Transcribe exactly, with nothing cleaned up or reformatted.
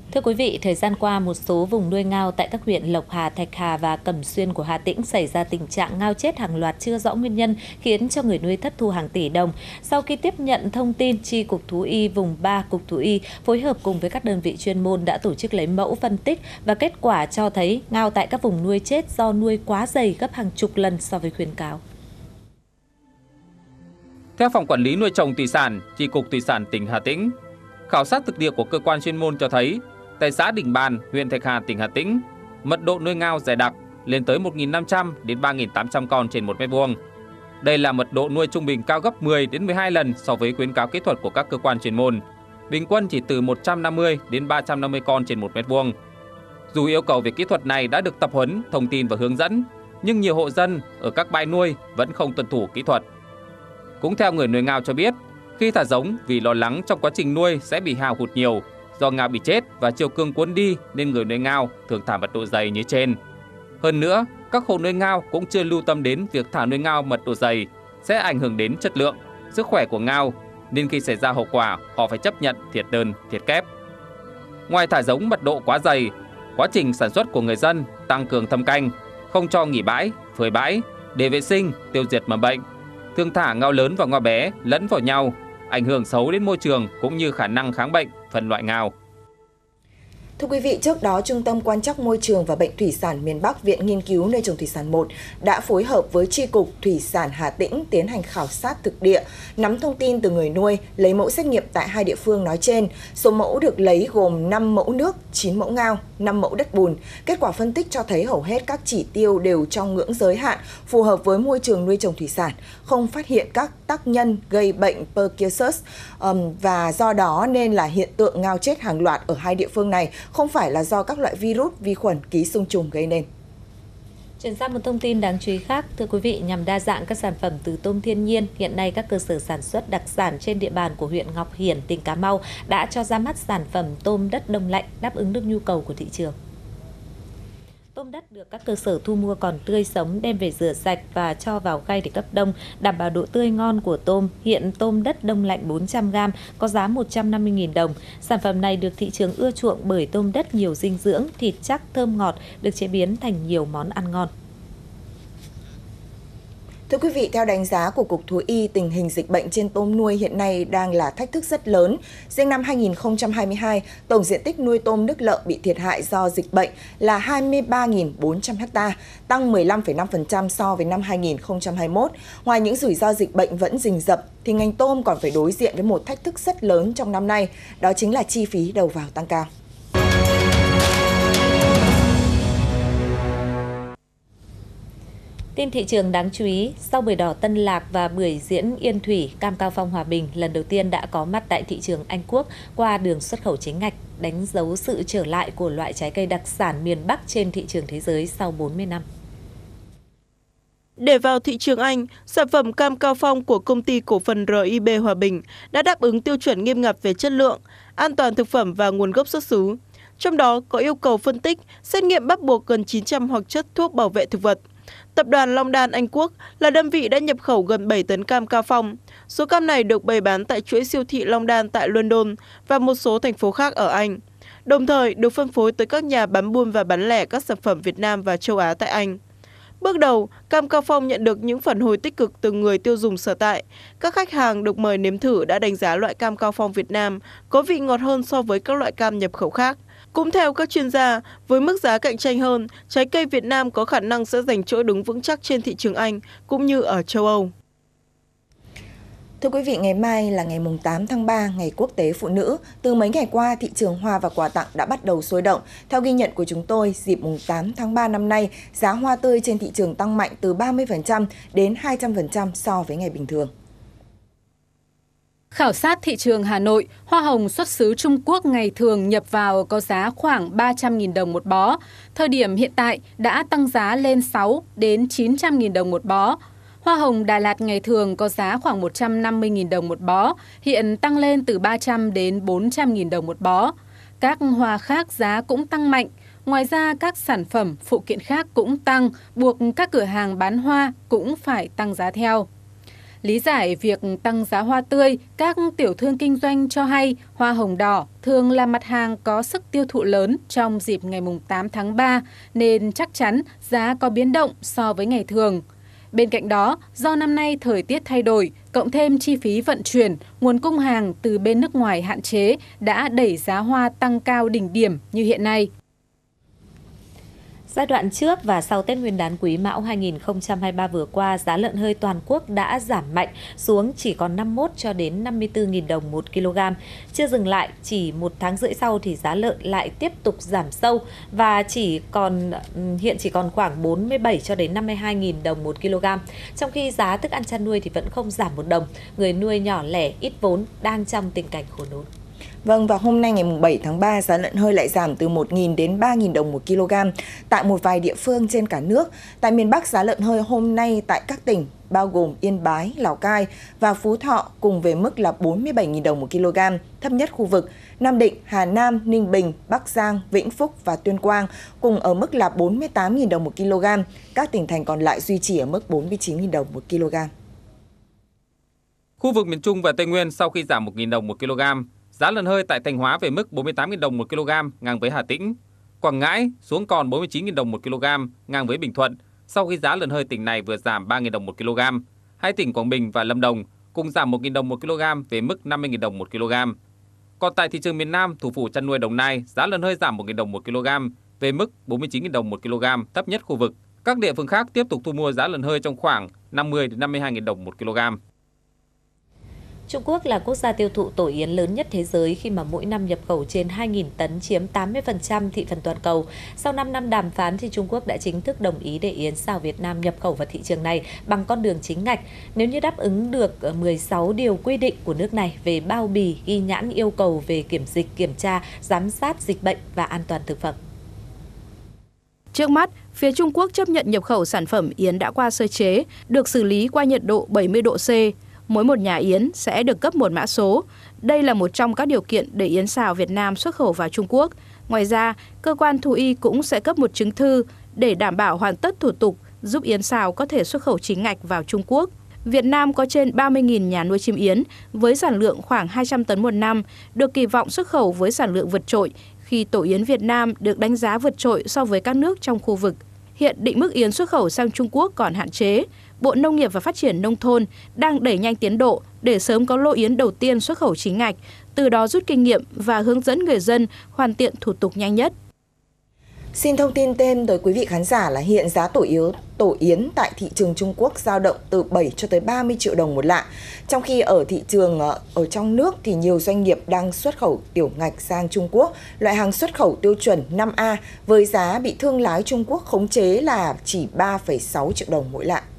Thưa quý vị, thời gian qua, một số vùng nuôi ngao tại các huyện Lộc Hà, Thạch Hà và Cẩm Xuyên của Hà Tĩnh xảy ra tình trạng ngao chết hàng loạt chưa rõ nguyên nhân, khiến cho người nuôi thất thu hàng tỷ đồng. Sau khi tiếp nhận thông tin, Chi cục Thú y vùng ba, Cục Thú y phối hợp cùng với các đơn vị chuyên môn đã tổ chức lấy mẫu phân tích và kết quả cho thấy ngao tại các vùng nuôi chết do nuôi quá dày gấp hàng chục lần so với khuyến cáo. Theo Phòng Quản lý Nuôi trồng Thủy sản, Chi cục Thủy sản tỉnh Hà Tĩnh, khảo sát thực địa của cơ quan chuyên môn cho thấy, tại xã Đình Bàn, huyện Thạch Hà, tỉnh Hà Tĩnh, mật độ nuôi ngao dày đặc lên tới một nghìn năm trăm đến ba nghìn tám trăm con trên một mét vuông. Đây là mật độ nuôi trung bình cao gấp mười đến mười hai lần so với khuyến cáo kỹ thuật của các cơ quan chuyên môn. Bình quân chỉ từ một trăm năm mươi đến ba trăm năm mươi con trên một mét vuông. Dù yêu cầu về kỹ thuật này đã được tập huấn, thông tin và hướng dẫn, nhưng nhiều hộ dân ở các bãi nuôi vẫn không tuân thủ kỹ thuật. Cũng theo người nuôi ngao cho biết, khi thả giống vì lo lắng trong quá trình nuôi sẽ bị hao hụt nhiều, do ngao bị chết và chiều cường cuốn đi nên người nuôi ngao thường thả mật độ dày như trên. Hơn nữa, các hộ nuôi ngao cũng chưa lưu tâm đến việc thả nuôi ngao mật độ dày sẽ ảnh hưởng đến chất lượng, sức khỏe của ngao, nên khi xảy ra hậu quả họ phải chấp nhận thiệt đơn, thiệt kép. Ngoài thả giống mật độ quá dày, quá trình sản xuất của người dân tăng cường thâm canh, không cho nghỉ bãi, phơi bãi để vệ sinh, tiêu diệt mầm bệnh, thường thả ngao lớn và ngao bé lẫn vào nhau, ảnh hưởng xấu đến môi trường cũng như khả năng kháng bệnh, phân loại ngao. Thưa quý vị, trước đó, Trung tâm Quan trắc Môi trường và Bệnh thủy sản miền Bắc, Viện Nghiên cứu Nuôi trồng Thủy sản một đã phối hợp với Chi cục Thủy sản Hà Tĩnh tiến hành khảo sát thực địa, nắm thông tin từ người nuôi, lấy mẫu xét nghiệm tại hai địa phương nói trên. Số mẫu được lấy gồm năm mẫu nước, chín mẫu ngao, năm mẫu đất bùn. Kết quả phân tích cho thấy hầu hết các chỉ tiêu đều trong ngưỡng giới hạn, phù hợp với môi trường nuôi trồng thủy sản, không phát hiện các tác nhân gây bệnh Pertussis, um, và do đó nên là hiện tượng ngao chết hàng loạt ở hai địa phương này không phải là do các loại virus, vi khuẩn, ký sinh trùng gây nên. Chuyển sang một thông tin đáng chú ý khác, thưa quý vị, nhằm đa dạng các sản phẩm từ tôm thiên nhiên, hiện nay các cơ sở sản xuất đặc sản trên địa bàn của huyện Ngọc Hiển, tỉnh Cà Mau đã cho ra mắt sản phẩm tôm đất đông lạnh đáp ứng được nhu cầu của thị trường. Tôm đất được các cơ sở thu mua còn tươi sống đem về rửa sạch và cho vào khay để cấp đông, đảm bảo độ tươi ngon của tôm. Hiện tôm đất đông lạnh bốn trăm gam có giá một trăm năm mươi nghìn đồng. Sản phẩm này được thị trường ưa chuộng bởi tôm đất nhiều dinh dưỡng, thịt chắc, thơm ngọt, được chế biến thành nhiều món ăn ngon. Thưa quý vị, theo đánh giá của Cục Thú y, tình hình dịch bệnh trên tôm nuôi hiện nay đang là thách thức rất lớn. Riêng năm hai nghìn không trăm hai mươi hai, tổng diện tích nuôi tôm nước lợ bị thiệt hại do dịch bệnh là hai mươi ba nghìn bốn trăm ha, tăng mười lăm phẩy năm phần trăm so với năm hai nghìn không trăm hai mươi mốt. Ngoài những rủi ro dịch bệnh vẫn rình rập, thì ngành tôm còn phải đối diện với một thách thức rất lớn trong năm nay, đó chính là chi phí đầu vào tăng cao. Tin thị trường đáng chú ý, sau bưởi đỏ Tân Lạc và bưởi diễn Yên Thủy, cam Cao Phong Hòa Bình lần đầu tiên đã có mặt tại thị trường Anh Quốc qua đường xuất khẩu chính ngạch, đánh dấu sự trở lại của loại trái cây đặc sản miền Bắc trên thị trường thế giới sau bốn mươi năm. Để vào thị trường Anh, sản phẩm cam Cao Phong của công ty cổ phần rờ i bê Hòa Bình đã đáp ứng tiêu chuẩn nghiêm ngặt về chất lượng, an toàn thực phẩm và nguồn gốc xuất xứ. Trong đó có yêu cầu phân tích, xét nghiệm bắt buộc gần chín trăm hoạt chất thuốc bảo vệ thực vật. Tập đoàn Long Đan Anh Quốc là đơn vị đã nhập khẩu gần bảy tấn cam Cao Phong. Số cam này được bày bán tại chuỗi siêu thị Long Đan tại London và một số thành phố khác ở Anh. Đồng thời được phân phối tới các nhà bán buôn và bán lẻ các sản phẩm Việt Nam và châu Á tại Anh. Bước đầu, cam Cao Phong nhận được những phản hồi tích cực từ người tiêu dùng sở tại. Các khách hàng được mời nếm thử đã đánh giá loại cam Cao Phong Việt Nam có vị ngọt hơn so với các loại cam nhập khẩu khác. Cũng theo các chuyên gia, với mức giá cạnh tranh hơn, trái cây Việt Nam có khả năng sẽ giành chỗ đứng vững chắc trên thị trường Anh cũng như ở châu Âu. Thưa quý vị, ngày mai là ngày tám tháng ba, Ngày Quốc tế Phụ nữ. Từ mấy ngày qua, thị trường hoa và quà tặng đã bắt đầu sôi động. Theo ghi nhận của chúng tôi, dịp tám tháng ba năm nay, giá hoa tươi trên thị trường tăng mạnh từ ba mươi phần trăm đến hai trăm phần trăm so với ngày bình thường. Khảo sát thị trường Hà Nội, hoa hồng xuất xứ Trung Quốc ngày thường nhập vào có giá khoảng ba trăm nghìn đồng một bó. Thời điểm hiện tại đã tăng giá lên sáu đến chín trăm nghìn đồng một bó. Hoa hồng Đà Lạt ngày thường có giá khoảng một trăm năm mươi nghìn đồng một bó, hiện tăng lên từ ba trăm đến bốn trăm nghìn đồng một bó. Các hoa khác giá cũng tăng mạnh. Ngoài ra, các sản phẩm phụ kiện khác cũng tăng, buộc các cửa hàng bán hoa cũng phải tăng giá theo. Lý giải việc tăng giá hoa tươi, các tiểu thương kinh doanh cho hay hoa hồng đỏ thường là mặt hàng có sức tiêu thụ lớn trong dịp ngày tám tháng ba, nên chắc chắn giá có biến động so với ngày thường. Bên cạnh đó, do năm nay thời tiết thay đổi, cộng thêm chi phí vận chuyển, nguồn cung hàng từ bên nước ngoài hạn chế đã đẩy giá hoa tăng cao đỉnh điểm như hiện nay. Giai đoạn trước và sau Tết Nguyên đán Quý Mão hai nghìn không trăm hai mươi ba vừa qua, giá lợn hơi toàn quốc đã giảm mạnh xuống chỉ còn năm mươi mốt cho đến năm mươi tư nghìn đồng một kg. Chưa dừng lại, chỉ một tháng rưỡi sau thì giá lợn lại tiếp tục giảm sâu và chỉ còn hiện chỉ còn khoảng bốn mươi bảy cho đến năm mươi hai nghìn đồng một kg. Trong khi giá thức ăn chăn nuôi thì vẫn không giảm một đồng. Người nuôi nhỏ lẻ ít vốn đang trong tình cảnh khổ nỗi. Vâng, và hôm nay ngày bảy tháng ba, giá lợn hơi lại giảm từ một nghìn đến ba nghìn đồng một kg tại một vài địa phương trên cả nước. Tại miền Bắc, giá lợn hơi hôm nay tại các tỉnh bao gồm Yên Bái, Lào Cai và Phú Thọ cùng về mức là bốn mươi bảy nghìn đồng một kg, thấp nhất khu vực. Nam Định, Hà Nam, Ninh Bình, Bắc Giang, Vĩnh Phúc và Tuyên Quang cùng ở mức là bốn mươi tám nghìn đồng một kg. Các tỉnh thành còn lại duy trì ở mức bốn mươi chín nghìn đồng một kg. Khu vực miền Trung và Tây Nguyên sau khi giảm một nghìn đồng một kg, giá lợn hơi tại Thanh Hóa về mức bốn mươi tám nghìn đồng một kg, ngang với Hà Tĩnh. Quảng Ngãi xuống còn bốn mươi chín nghìn đồng một kg, ngang với Bình Thuận, sau khi giá lợn hơi tỉnh này vừa giảm ba nghìn đồng một kg. Hai tỉnh Quảng Bình và Lâm Đồng cùng giảm một nghìn đồng một kg về mức năm mươi nghìn đồng một kg. Còn tại thị trường miền Nam, thủ phủ chăn nuôi Đồng Nai, giá lợn hơi giảm một nghìn đồng một kg về mức bốn mươi chín nghìn đồng một kg, thấp nhất khu vực. Các địa phương khác tiếp tục thu mua giá lợn hơi trong khoảng năm mươi đến năm mươi hai nghìn đồng một kg. Trung Quốc là quốc gia tiêu thụ tổ yến lớn nhất thế giới khi mà mỗi năm nhập khẩu trên hai nghìn tấn, chiếm tám mươi phần trăm thị phần toàn cầu. Sau năm năm đàm phán thì Trung Quốc đã chính thức đồng ý để yến xào Việt Nam nhập khẩu vào thị trường này bằng con đường chính ngạch, nếu như đáp ứng được mười sáu điều quy định của nước này về bao bì, ghi nhãn yêu cầu về kiểm dịch, kiểm tra, giám sát dịch bệnh và an toàn thực phẩm. Trước mắt, phía Trung Quốc chấp nhận nhập khẩu sản phẩm yến đã qua sơ chế, được xử lý qua nhiệt độ bảy mươi độ C. Mỗi một nhà yến sẽ được cấp một mã số. Đây là một trong các điều kiện để yến xào Việt Nam xuất khẩu vào Trung Quốc. Ngoài ra, cơ quan thú y cũng sẽ cấp một chứng thư để đảm bảo hoàn tất thủ tục, giúp yến xào có thể xuất khẩu chính ngạch vào Trung Quốc. Việt Nam có trên ba mươi nghìn nhà nuôi chim yến với sản lượng khoảng hai trăm tấn một năm, được kỳ vọng xuất khẩu với sản lượng vượt trội khi tổ yến Việt Nam được đánh giá vượt trội so với các nước trong khu vực. Hiện định mức yến xuất khẩu sang Trung Quốc còn hạn chế. Bộ Nông nghiệp và Phát triển Nông thôn đang đẩy nhanh tiến độ để sớm có lô yến đầu tiên xuất khẩu chính ngạch, từ đó rút kinh nghiệm và hướng dẫn người dân hoàn thiện thủ tục nhanh nhất. Xin thông tin thêm tới quý vị khán giả là hiện giá tổ yến, tổ yến tại thị trường Trung Quốc dao động từ bảy cho tới ba mươi triệu đồng một lạng. Trong khi ở thị trường ở trong nước thì nhiều doanh nghiệp đang xuất khẩu tiểu ngạch sang Trung Quốc, loại hàng xuất khẩu tiêu chuẩn năm A với giá bị thương lái Trung Quốc khống chế là chỉ ba phẩy sáu triệu đồng mỗi lạng.